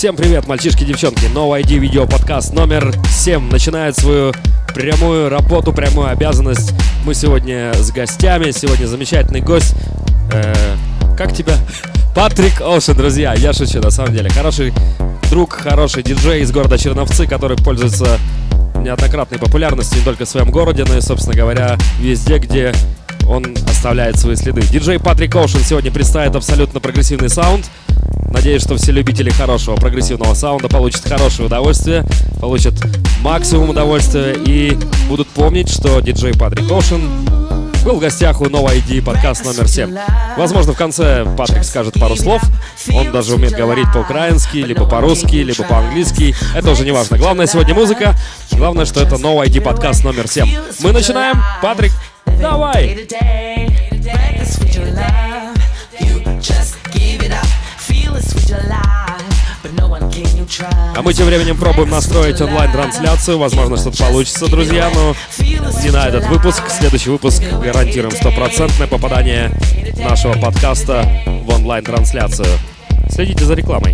Всем привет, мальчишки и девчонки. NoiD видеоподкаст номер 7 начинает свою прямую работу, прямую обязанность. Мы сегодня с гостями. Сегодня замечательный гость. Как тебя? Патрик Оушен, друзья. Я шучу, на самом деле. Хороший друг, хороший диджей из города Черновцы, который пользуется неоднократной популярностью не только в своем городе, но и, собственно говоря, везде, где он оставляет свои следы. Диджей Патрик Оушен сегодня представит абсолютно прогрессивный саунд. Надеюсь, что все любители хорошего прогрессивного саунда получат хорошее удовольствие, получат максимум удовольствия и будут помнить, что диджей Патрик Оушен был в гостях у NoiD подкаст номер 7. Возможно, в конце Патрик скажет пару слов. Он даже умеет говорить по-украински, либо по-русски, либо по-английски. Это уже не важно. Главное сегодня музыка. Главное, что это NoiD подкаст номер 7. Мы начинаем. Патрик, давай! А мы тем временем пробуем настроить онлайн-трансляцию. Возможно, что-то получится, друзья, но не на этот выпуск. Следующий выпуск гарантируем стопроцентное попадание нашего подкаста в онлайн-трансляцию. Следите за рекламой.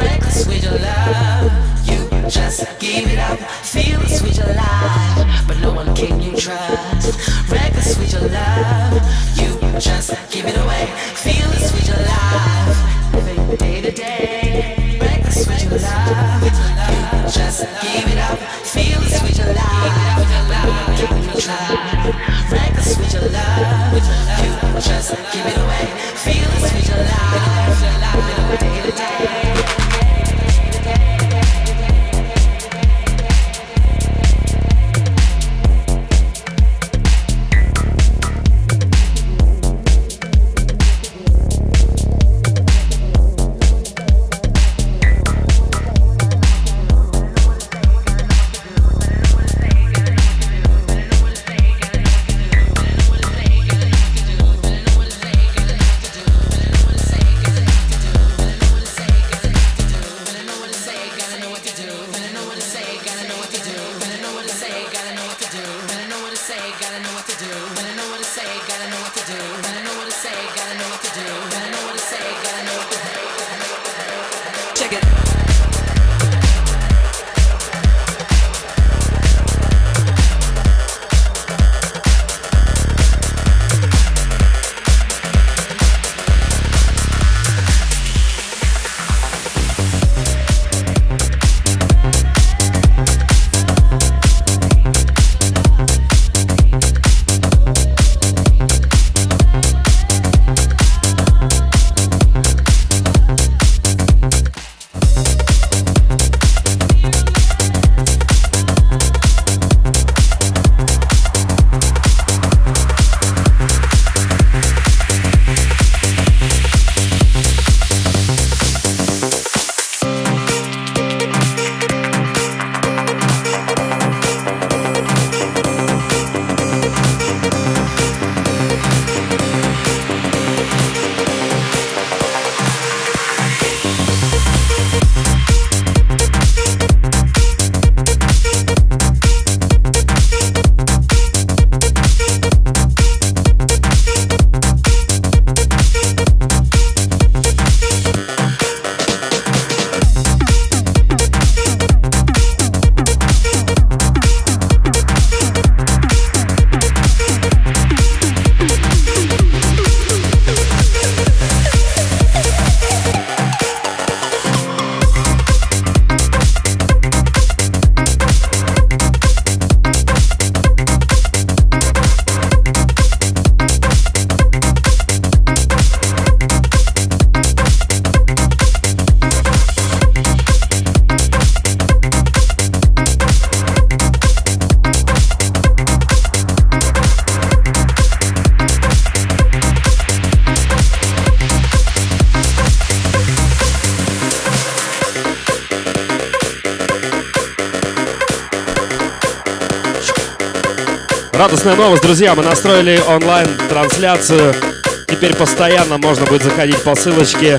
Just give it up, feel the sweet alive, but no Радостная новость, друзья, мы настроили онлайн-трансляцию. Теперь постоянно можно будет заходить по ссылочке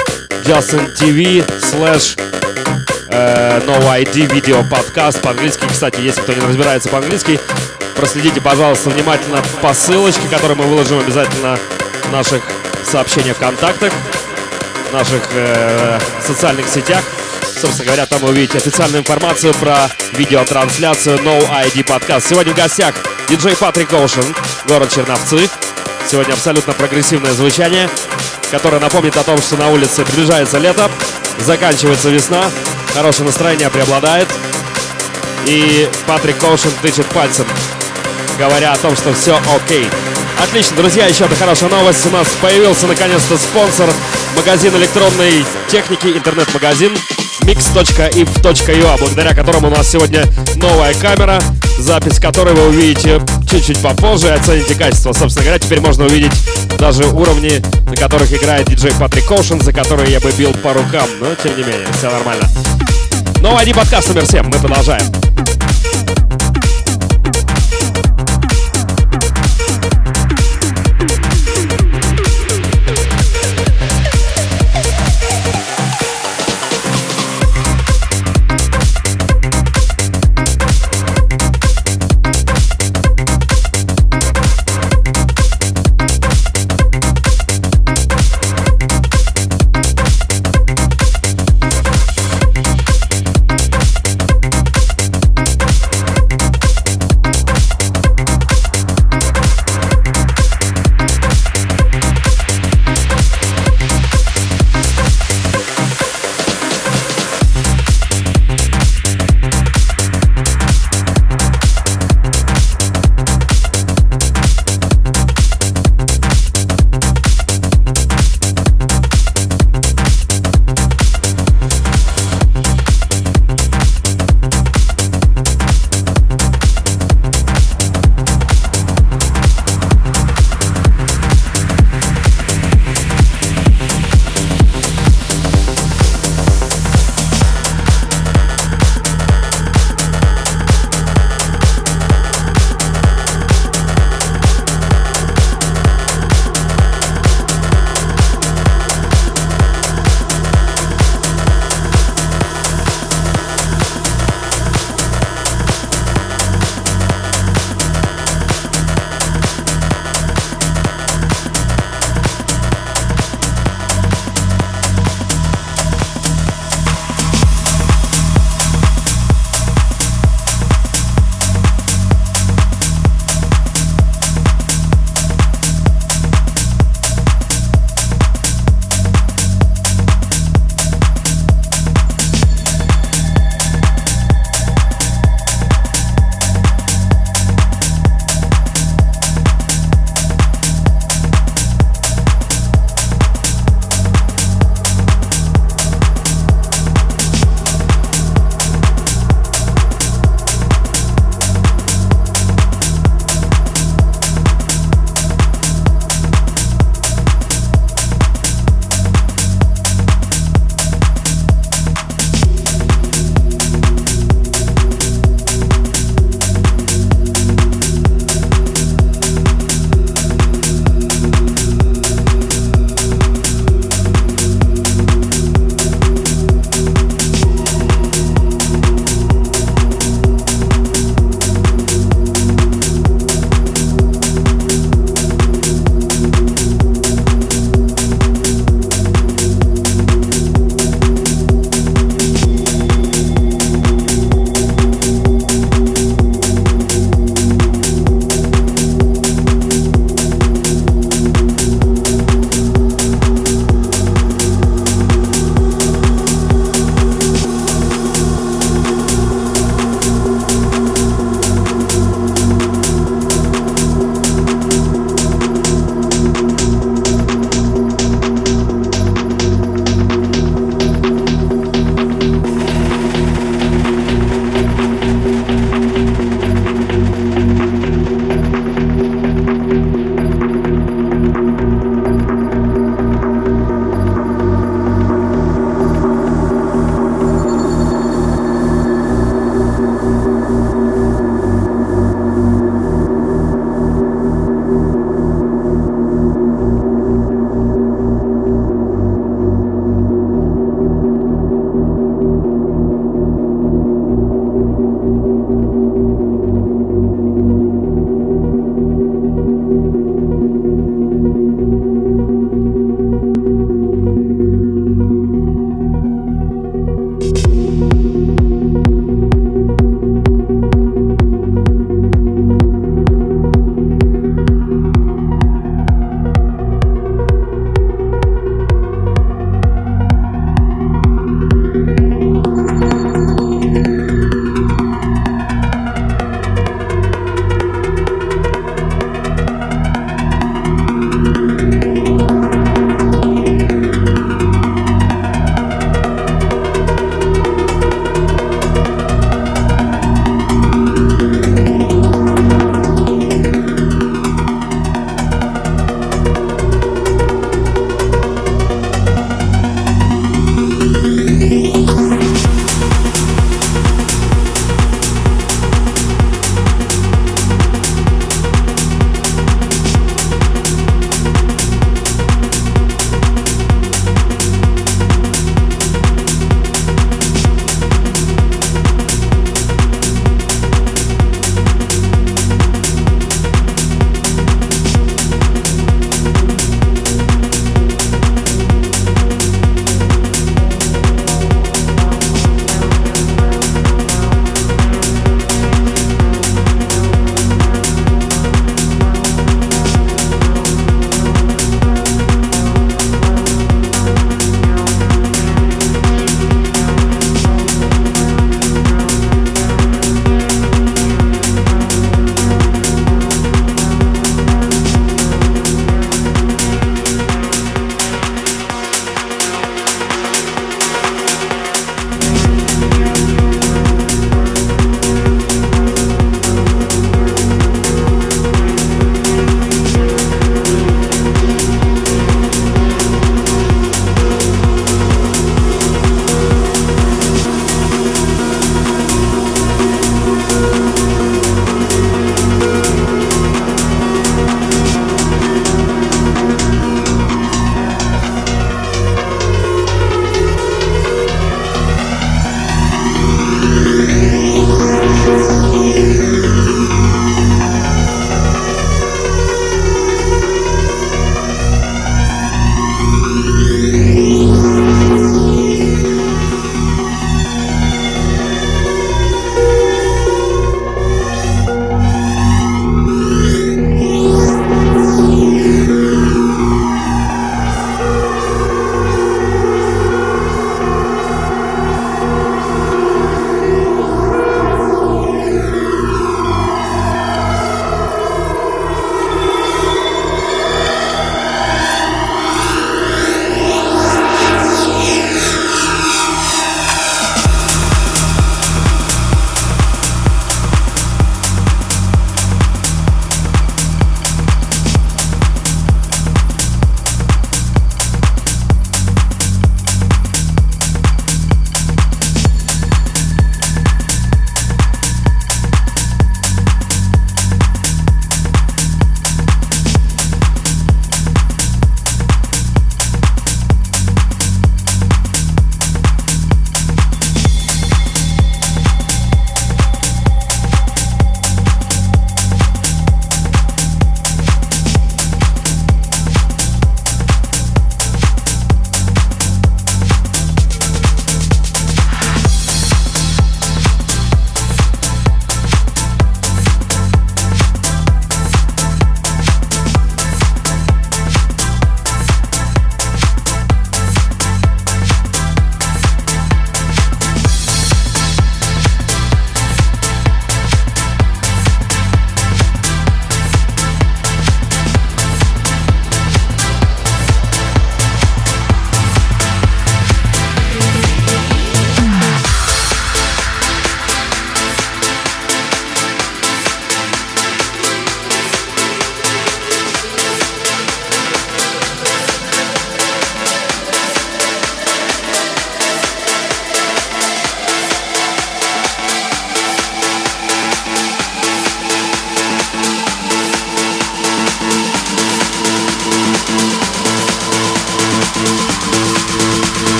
justintv/NoiD videopodcast по-английски. Кстати, если кто не разбирается по-английски, проследите, пожалуйста, внимательно по ссылочке, которую мы выложим обязательно в наших сообщениях, в контактах, в наших социальных сетях. Собственно говоря, там вы увидите официальную информацию про видеотрансляцию NoiD подкаст. Сегодня в гостях диджей Патрик Оушен, город Черновцы. Сегодня абсолютно прогрессивное звучание, которое напомнит о том, что на улице приближается лето, заканчивается весна, хорошее настроение преобладает. И Патрик Оушен тычет пальцем, говоря о том, что все окей. Отлично, друзья, еще одна хорошая новость. У нас появился наконец-то спонсор, магазин электронной техники, интернет-магазин mix.if.ua, благодаря которому у нас сегодня новая камера, запись которой вы увидите чуть-чуть попозже и оцените качество. Собственно говоря, теперь можно увидеть даже уровни, на которых играет диджей Патрик Оушен, за которые я бы бил по рукам, но тем не менее, все нормально. NoiD подкаст номер 7, мы продолжаем.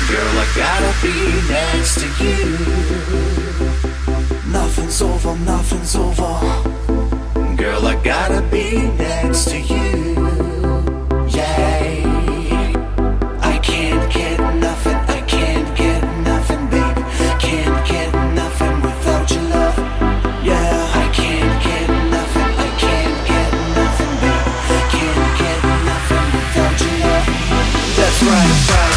Girl, I gotta be next to you. Nothing's over, nothing's over. Girl, I gotta be next to you. Yeah, I can't get nothing, I can't get nothing, baby. Can't get nothing without your love. Yeah, I can't get nothing, I can't get nothing, baby. Can't get nothing without your love. That's right, right.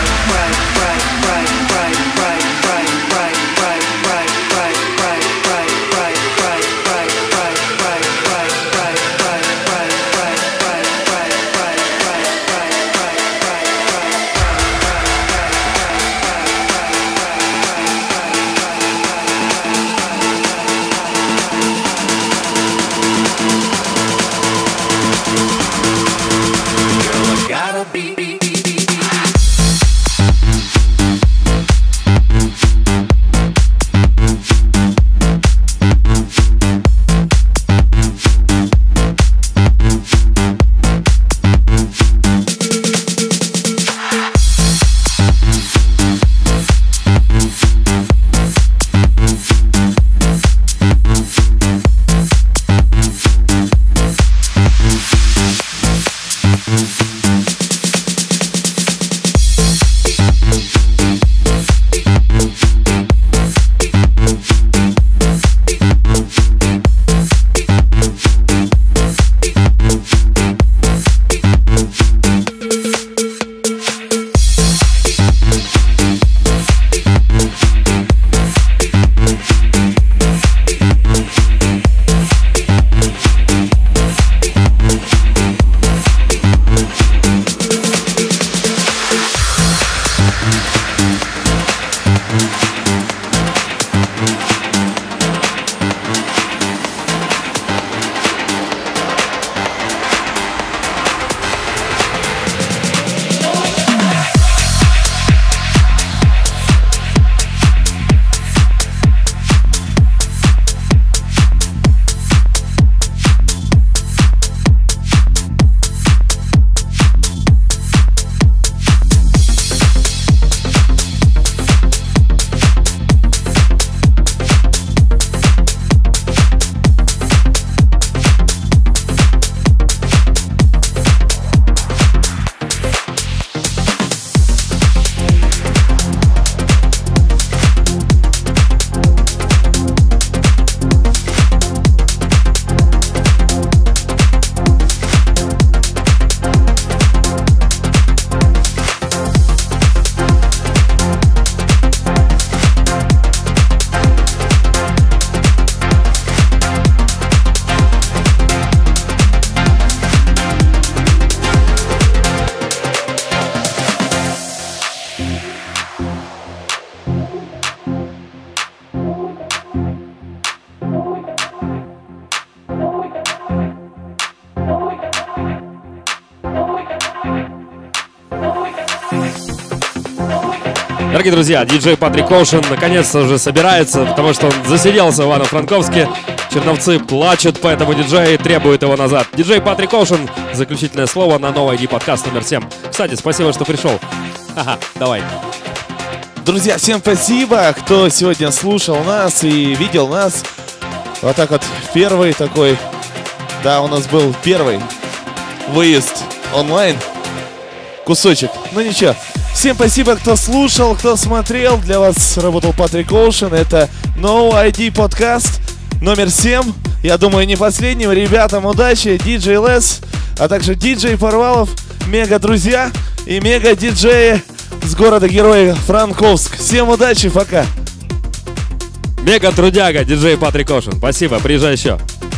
Дорогие друзья, диджей Патрик Оушен наконец-то уже собирается, потому что он засиделся в Ивано-Франковске. Черновцы плачут, поэтому диджей требует его назад. Диджей Патрик Оушен, заключительное слово на NoiD подкаст номер 7. Кстати, спасибо, что пришел. Ага, давай. Друзья, всем спасибо, кто сегодня слушал нас и видел нас. Вот так вот, первый такой, да, у нас был первый выезд онлайн, кусочек, ну ничего. Всем спасибо, кто слушал, кто смотрел. Для вас работал Патрик Оушен. Это NoiD подкаст номер 7. Я думаю, не последним. Ребятам удачи. Диджей Лес, а также диджей Порвалов, мега-друзья и мега-диджеи с города-героя Франковск. Всем удачи, пока. Мега-трудяга, диджей Патрик Оушен. Спасибо, приезжай еще.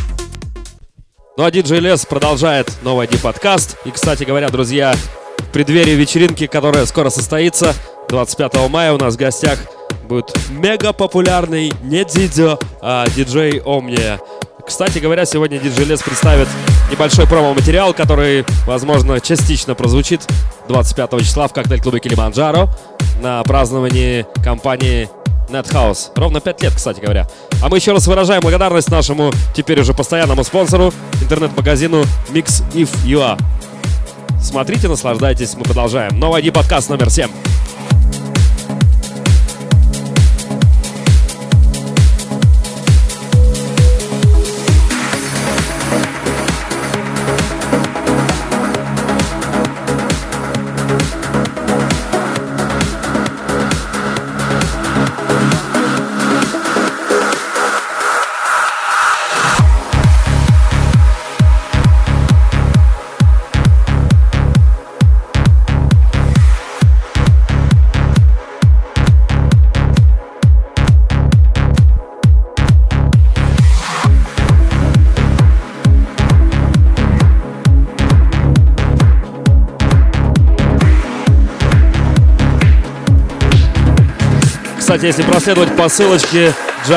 Ну а диджей Лес продолжает NoiD подкаст. И, кстати говоря, друзья, в преддверии вечеринки, которая скоро состоится, 25 мая у нас в гостях будет мега популярный не Дидзё, а диджей Омния. Кстати говоря, сегодня диджей Лес представит небольшой промо-материал, который, возможно, частично прозвучит 25 числа в коктейль-клубе Килиманджаро на праздновании компании NetHouse. Ровно 5 лет, кстати говоря. А мы еще раз выражаем благодарность нашему теперь уже постоянному спонсору, интернет-магазину MixIf.ua. Смотрите, наслаждайтесь, мы продолжаем. NoiD подкаст номер 7. Кстати, если проследовать по ссылочке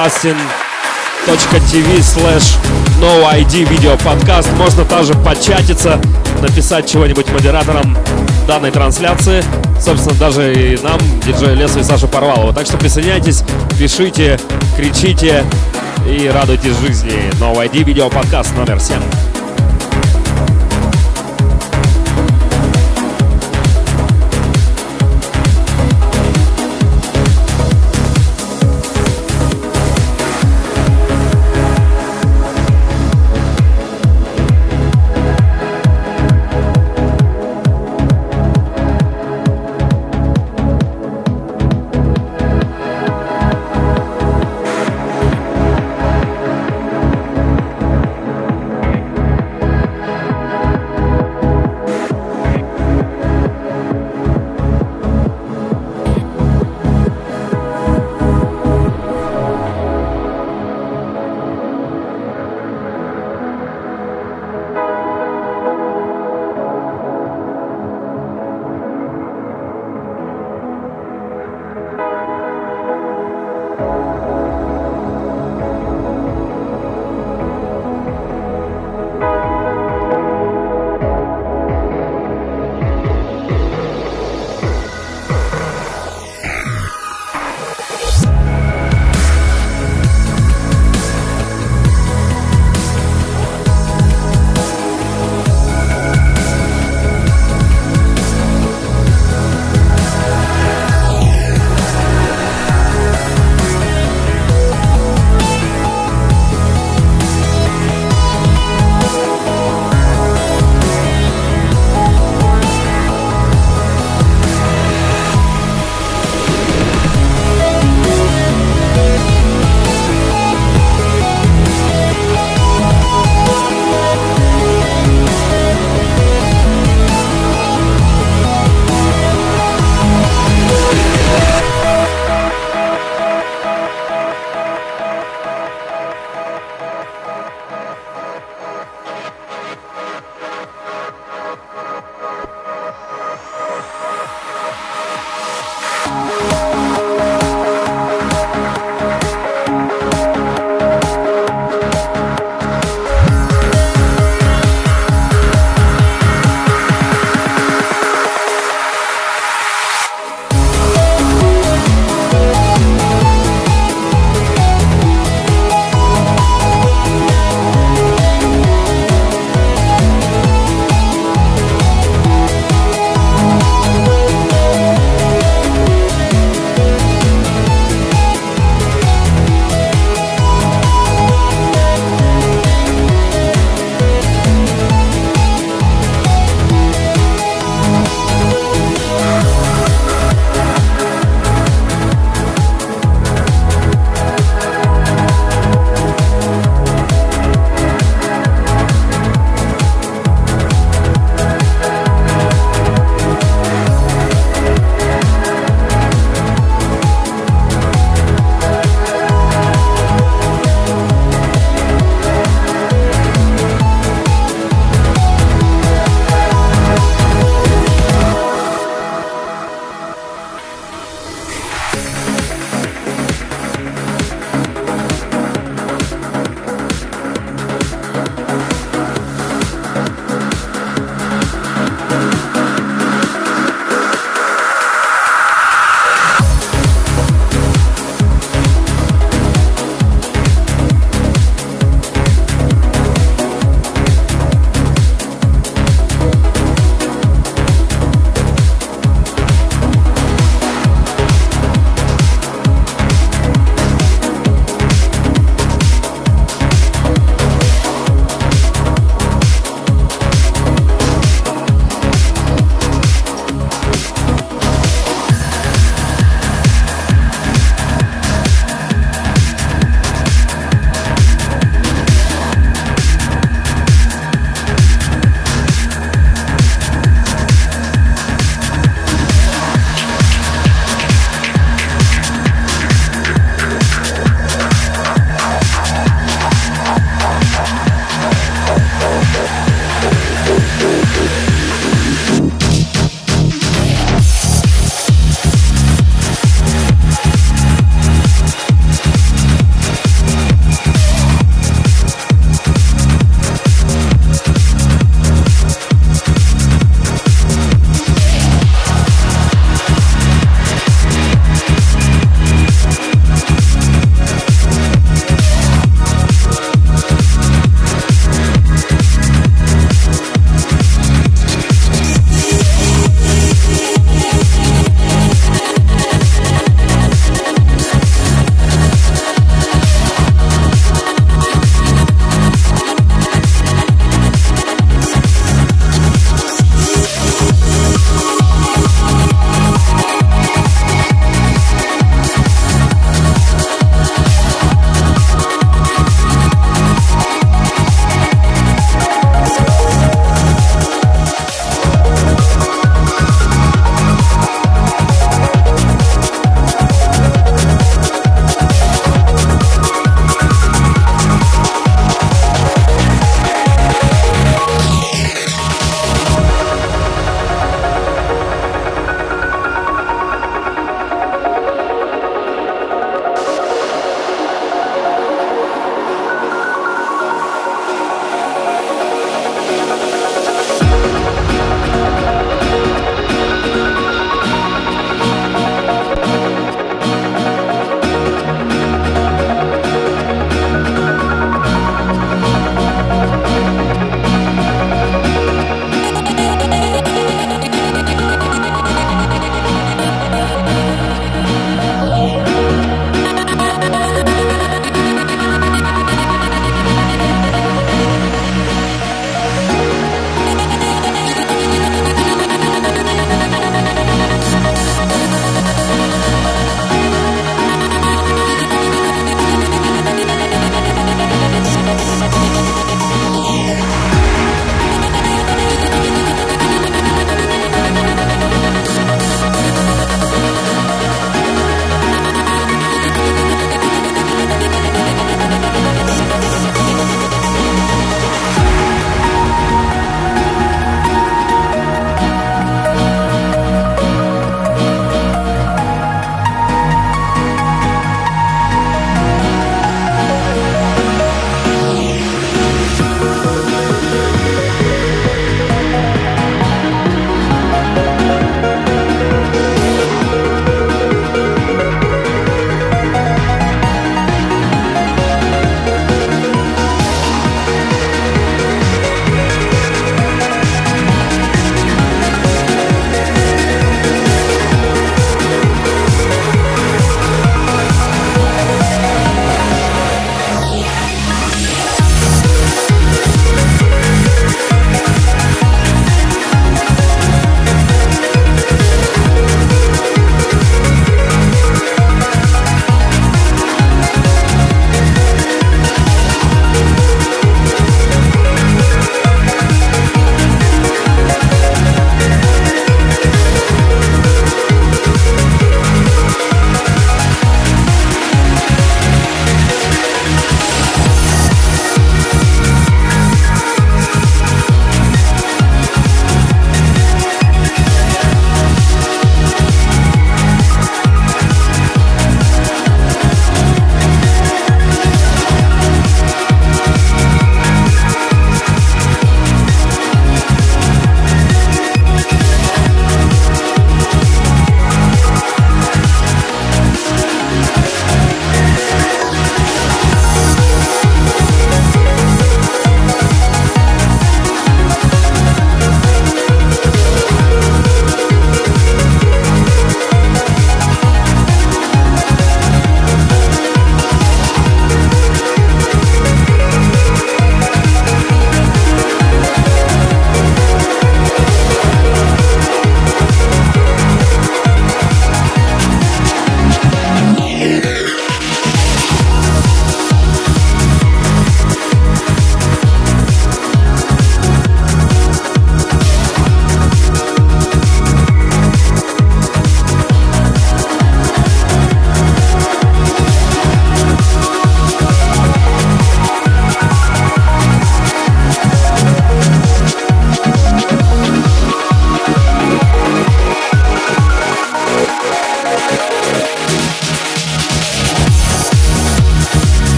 justin.tv/NoiD видеоподкаст, можно также початиться, написать чего-нибудь модераторам данной трансляции. Собственно, даже и нам, диджею Лесу и Саше Порвалову. Так что присоединяйтесь, пишите, кричите и радуйтесь жизни. NoiD видеоподкаст номер 7.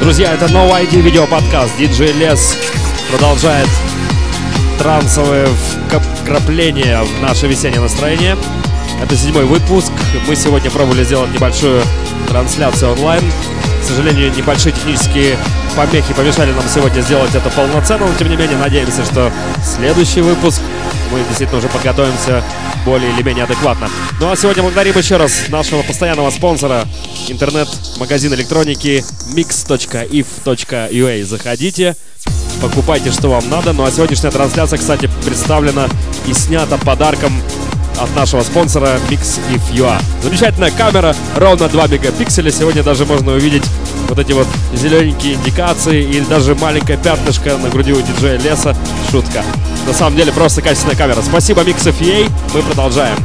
Друзья, это NoiD видеоподкаст. Диджей Лес продолжает трансовые вкрапления в наше весеннее настроение. Это 7-й выпуск. Мы сегодня пробовали сделать небольшую трансляцию онлайн. К сожалению, небольшие технические помехи помешали нам сегодня сделать это полноценно, но тем не менее надеемся, что следующий выпуск мы действительно уже подготовимся более или менее адекватно. Ну а сегодня благодарим еще раз нашего постоянного спонсора, интернет-магазин электроники mix.if.ua. Заходите, покупайте, что вам надо. Ну а сегодняшняя трансляция, кстати, представлена и снята подарком от нашего спонсора Mix.if.ua. Замечательная камера, ровно 2 мегапикселя. Сегодня даже можно увидеть вот эти вот зелененькие индикации или даже маленькое пятнышко на груди у диджея Леса. Шутка. На самом деле просто качественная камера. Спасибо Mix.if.ua. Мы продолжаем.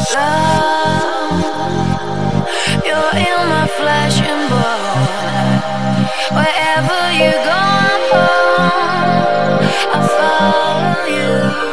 You're in my flesh and blood. Wherever you go, I'll follow you.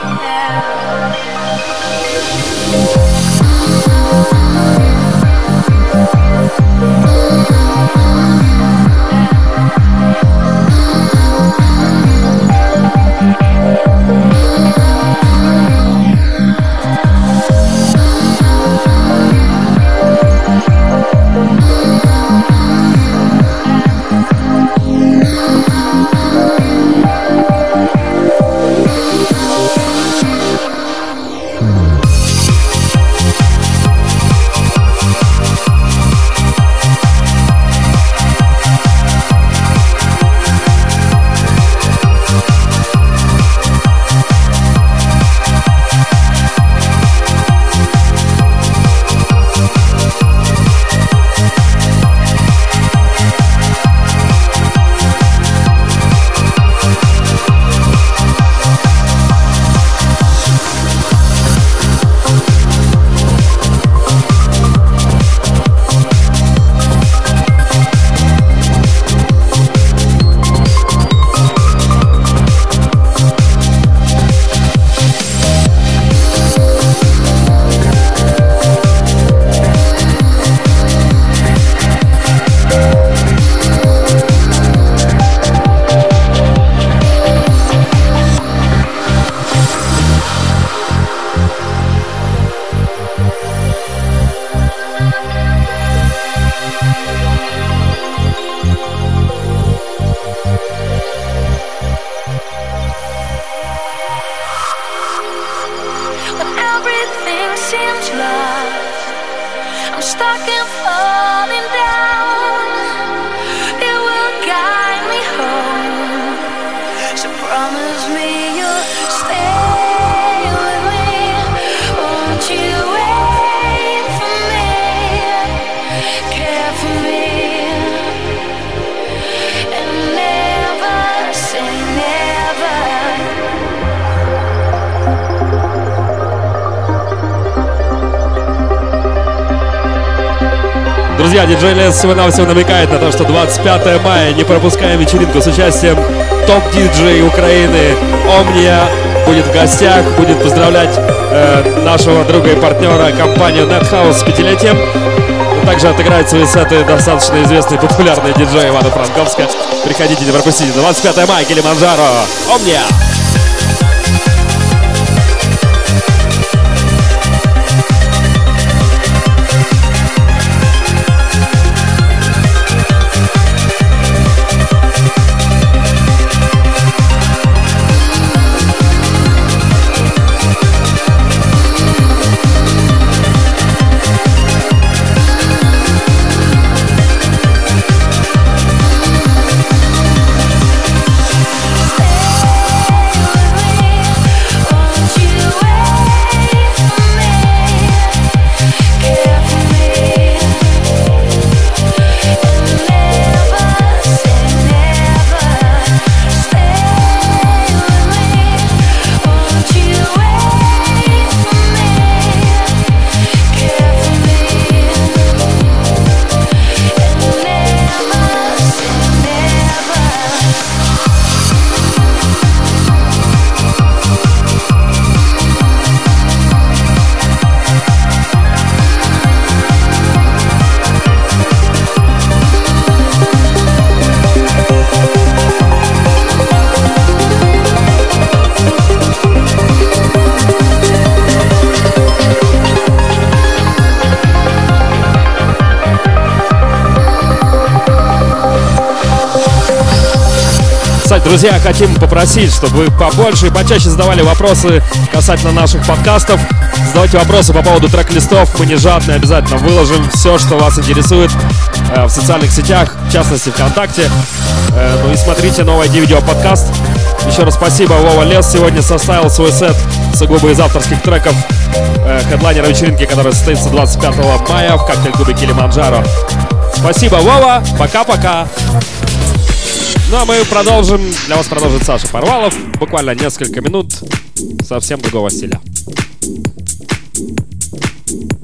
Друзья, диджей Лес всего-навсего намекает на то, что 25 мая не пропускаем вечеринку с участием топ-диджей Украины Омния. Будет в гостях, будет поздравлять нашего друга и партнера компанию NetHouse с 5-летием. Также отыграет свои сеты достаточно известный популярный диджей Ивана Франковска. Приходите, не пропустите. 25 мая, Килиманджаро, Омния! Друзья, хотим попросить, чтобы вы побольше и почаще задавали вопросы касательно наших подкастов. Задавайте вопросы по поводу трек-листов. Мы не жадные, обязательно выложим все, что вас интересует в социальных сетях, в частности ВКонтакте. Ну и смотрите NoiD видеоподкаст. Еще раз спасибо, Вова Лес сегодня составил свой сет сугубо из авторских треков хедлайнера вечеринки, которая состоится 25 мая в коктейль-клубе Килиманджаро. Спасибо, Вова. Пока-пока. Ну а мы продолжим. Для вас продолжит Саша Порвалов. Буквально несколько минут совсем другого стиля.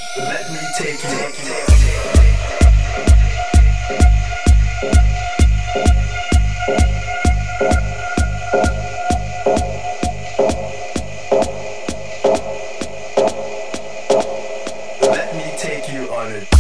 Let me take you. Let me take you on it.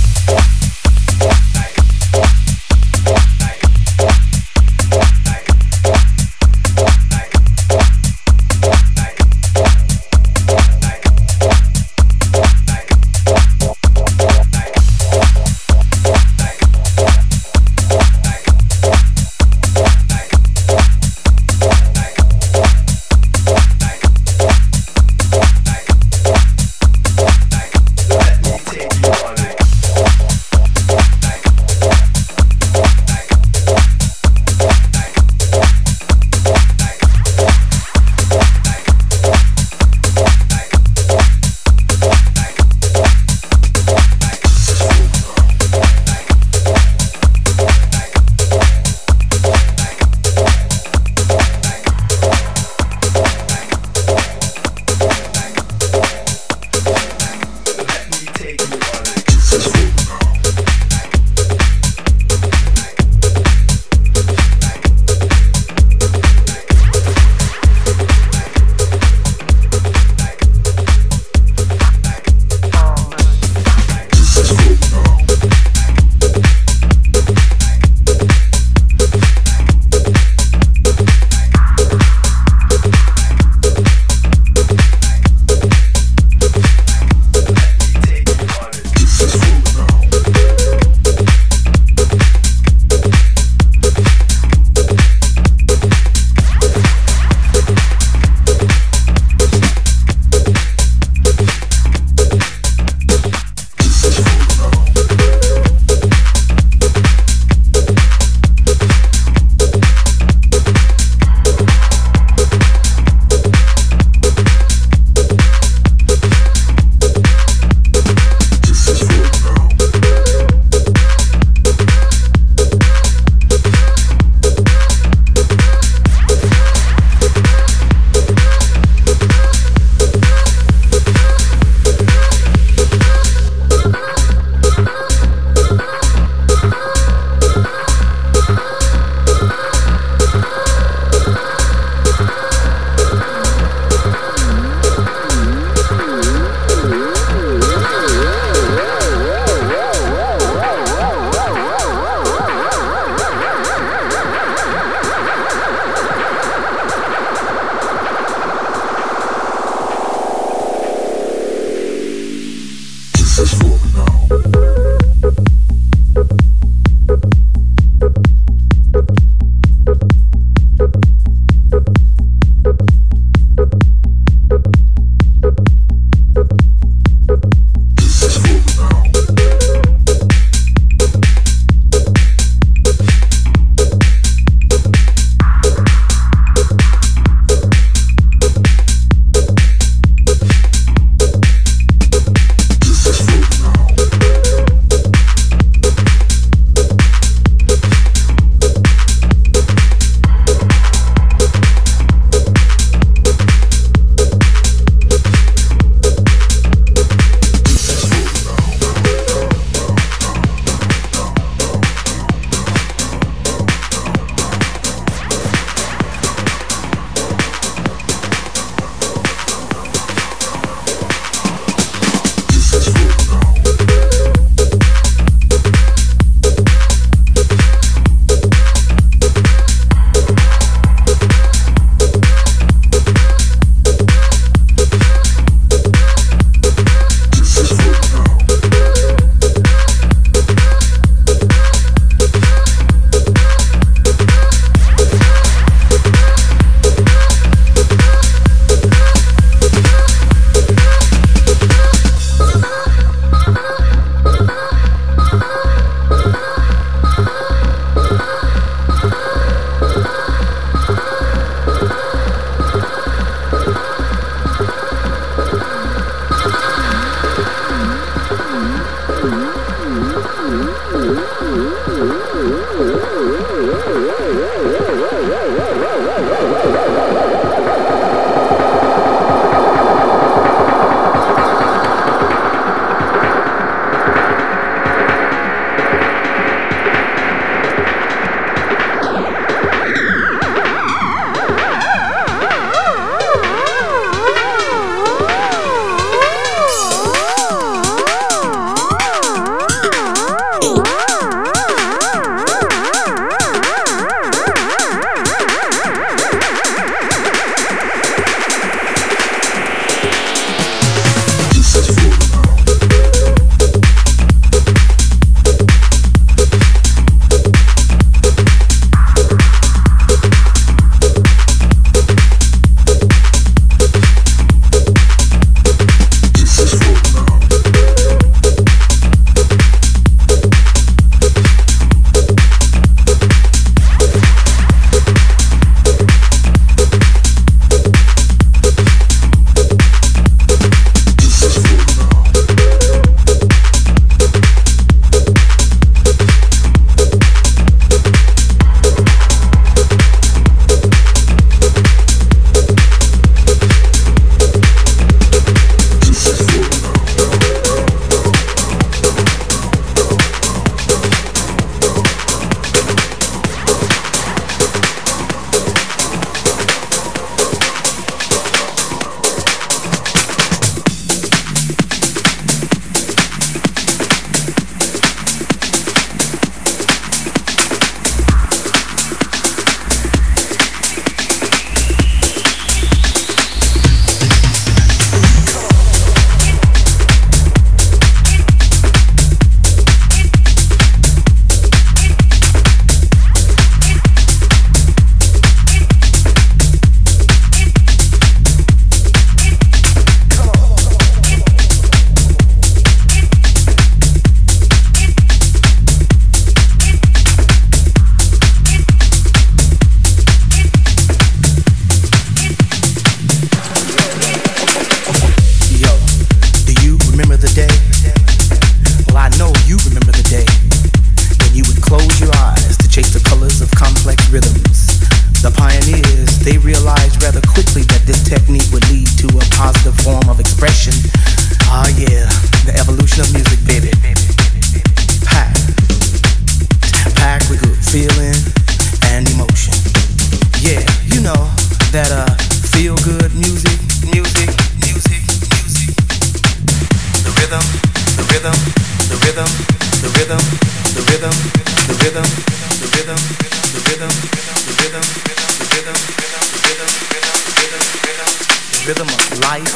Rhythm of life.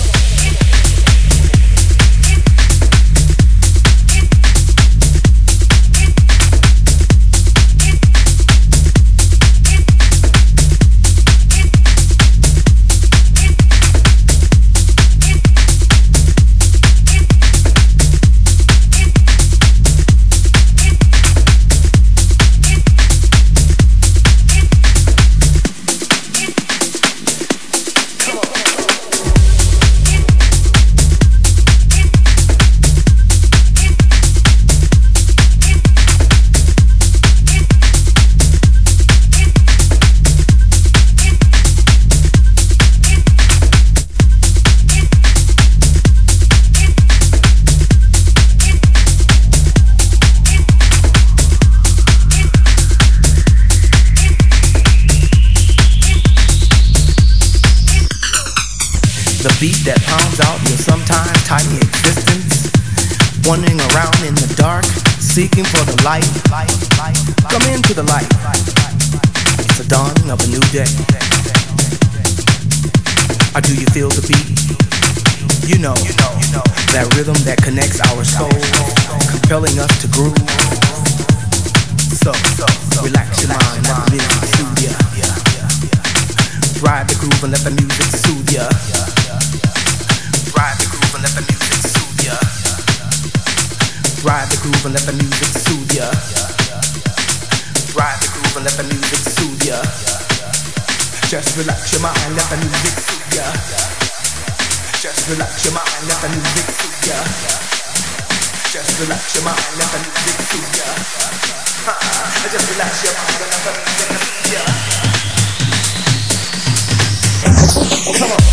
The beat that pounds out your sometimes tiny existence, wandering around in the dark, seeking for the light. Come into the light. It's the dawning of a new day. Or do you feel the beat? You know that rhythm that connects our souls, compelling us to groove. So relax your mind, let the music soothe ya. Ride the groove and let the music soothe ya. Ride the groove and let the music soothe ya. Ride the groove and let the music soothe ya. Ride the groove and let the music soothe ya. Just relax your mind, let the music soothe ya. Just relax your mind, let the music soothe ya. Just relax your mind, let the music soothe ya. Just relax your mind and let the music soothe ya. Come on.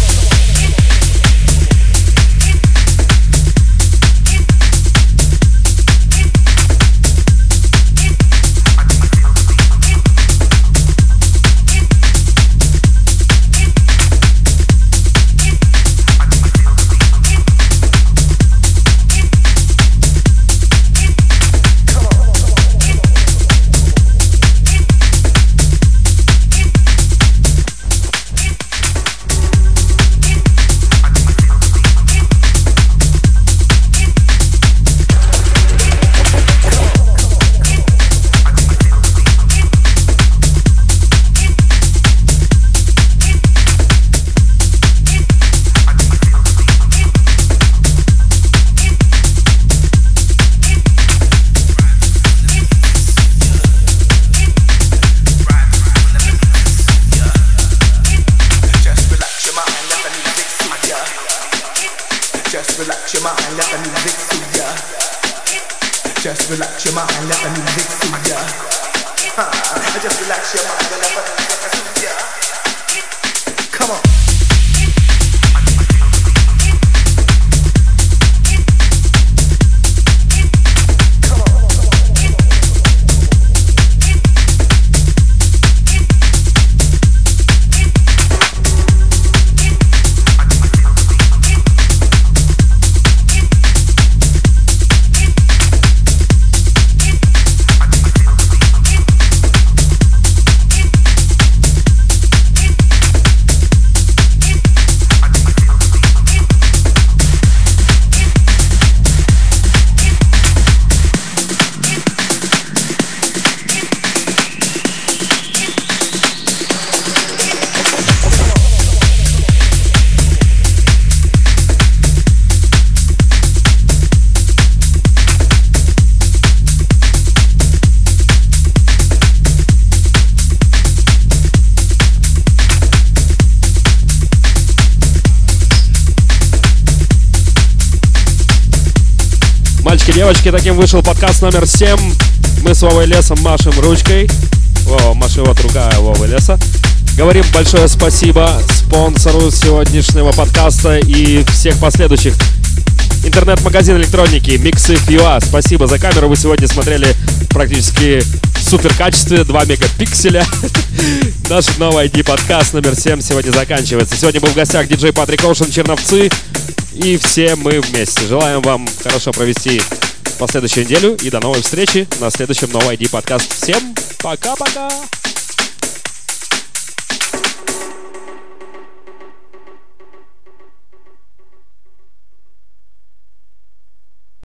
Just relax your mind, let the music soothe ya. Just relax your mind, let the music soothe ya. Just relax your mind and let the music soothe ya. Come on. Мальчики, девочки, таким вышел подкаст номер 7. Мы с Вовой Лесом машем ручкой. Вова, маши вот рука Вовы Леса. Говорим большое спасибо спонсору сегодняшнего подкаста и всех последующих. Интернет-магазин электроники Mixif.ua. Спасибо за камеру. Вы сегодня смотрели практически в супер качестве, 2 мегапикселя. Наш NoiD подкаст номер 7 сегодня заканчивается. Сегодня был в гостях диджей Патрик Оушен, Черновцы. И все мы вместе. Желаем вам хорошо провести по следующую неделю. И до новой встречи на следующем NoiD подкаст. Всем пока-пока!